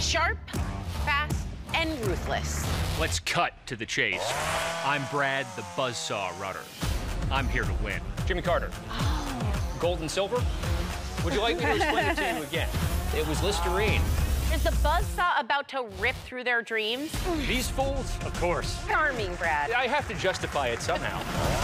Sharp, fast, and ruthless. Let's cut to the chase. I'm Brad, the Buzzsaw Rutter. I'm here to win. Jimmy Carter. Gold and silver? Would you like me to explain it to you again? It was Listerine. Is the Buzzsaw about to rip through their dreams? These fools? Of course. Charming, Brad. I have to justify it somehow.